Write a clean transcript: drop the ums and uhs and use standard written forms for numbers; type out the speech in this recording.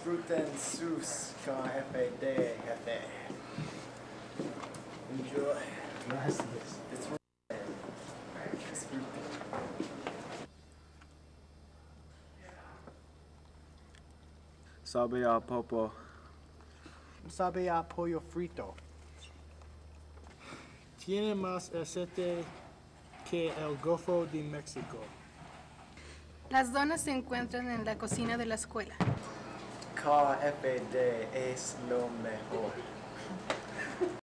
Disfruten sus KFD, jefe. Enjoy. Gracias. Disfruten. Sabe a popo. Sabe a pollo frito. Tiene más aceite que el Golfo de México. Las donas se encuentran en la cocina de la escuela. KFD es lo mejor.